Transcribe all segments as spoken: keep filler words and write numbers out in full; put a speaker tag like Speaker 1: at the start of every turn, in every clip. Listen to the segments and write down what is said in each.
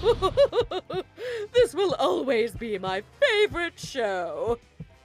Speaker 1: This will always be my favorite show.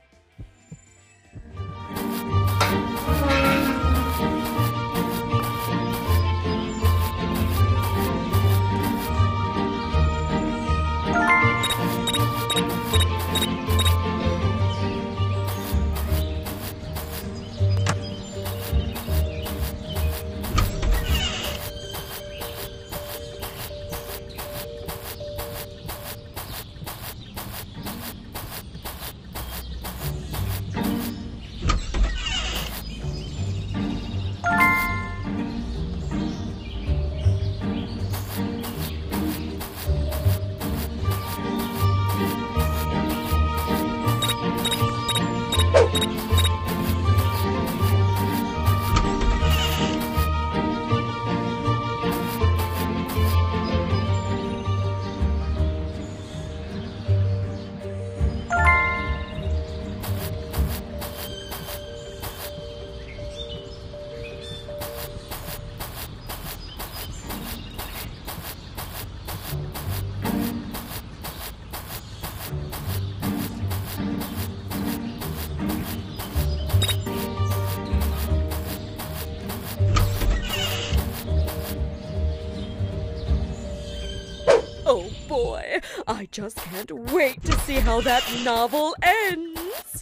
Speaker 1: Oh boy, I just can't wait to see how that novel ends.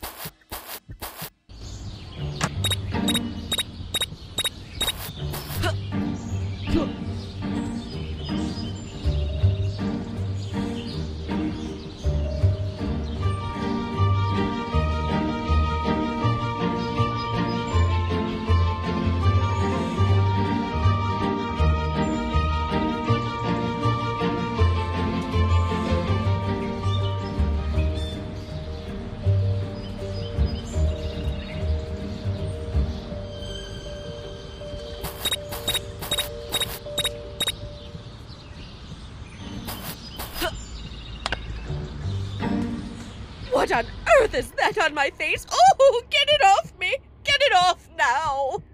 Speaker 1: What on earth is that on my face? Oh, get it off me! Get it off now!